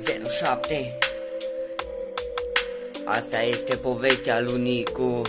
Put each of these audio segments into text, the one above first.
07. Asta este povestea lui Nicu.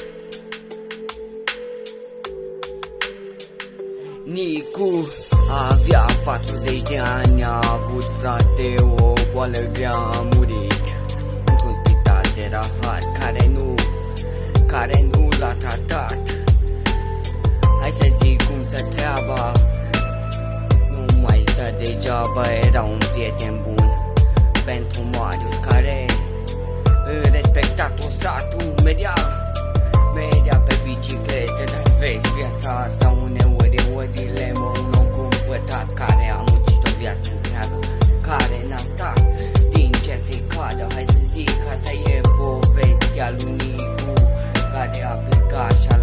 Nicu avea 40 de ani, a avut frate o boală grea, a murit într-un spital de rahat care nu l-a tratat. Hai să zic cum stă treaba, nu mai stă degeaba. Era un prieten bun pentru Marius, care îl respecta tot satul, mergea pe bicicletă. Dar vezi, viața asta uneori e o dilemă. Un om cumpătat care a muncit o viață întreagă, care n-a stat din cer să-i cadă. Hai să zic, asta e povestea lui Nicu, care a plecat și-a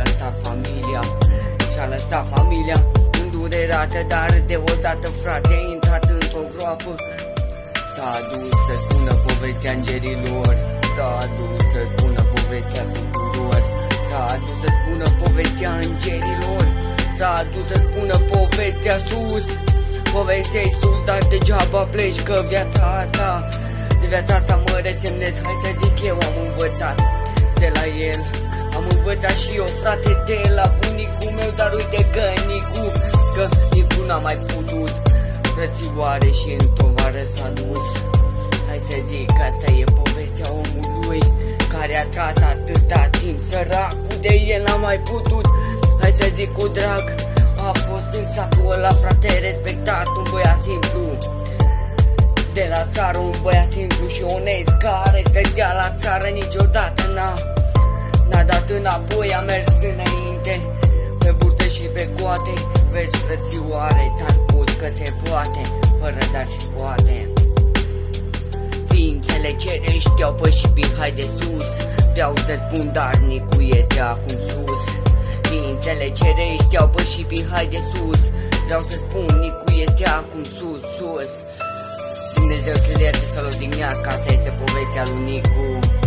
lăsat familia îndurerată. Dar deodată, frate, a intrat într-o groapă. S-a dus să spună povestea îngerilor, s-a dus să spună povestea tuturor, s-a dus să spună povestea îngerilor, s-a dus să spună povestea sus, povestea sus. Dar degeaba pleci, că de viața asta mă resemnez. Hai să zic, eu am învățat de la el, am învățat și eu, frate, de la bunicul meu. Dar uite că Nicu n-a mai putut, frățioare, și în tovară s-a dus. Hai să zic că asta e povestea omului care a tras atâta timp, săracul de el n-a mai putut. Hai să zic cu drag, a fost în satul ăla, frate, respectat, un băiat simplu de la țară, un băiat simplu și onest, care stătea la țară, niciodată n-a dat înapoi, a mers înainte pe burte și pe coate. Vezi, frățioare, ți-am spus că se poate, fără dar și poate. Ființele cerești au pășit prin hai de sus, vreau să spun, dar Nicu este acum sus. Ființele cerești au pășit prin hai de sus, vreau să spun, Nicu este acum sus. Dumnezeu să-l ierte, să-l odihnească, asta este povestea lui Nicu.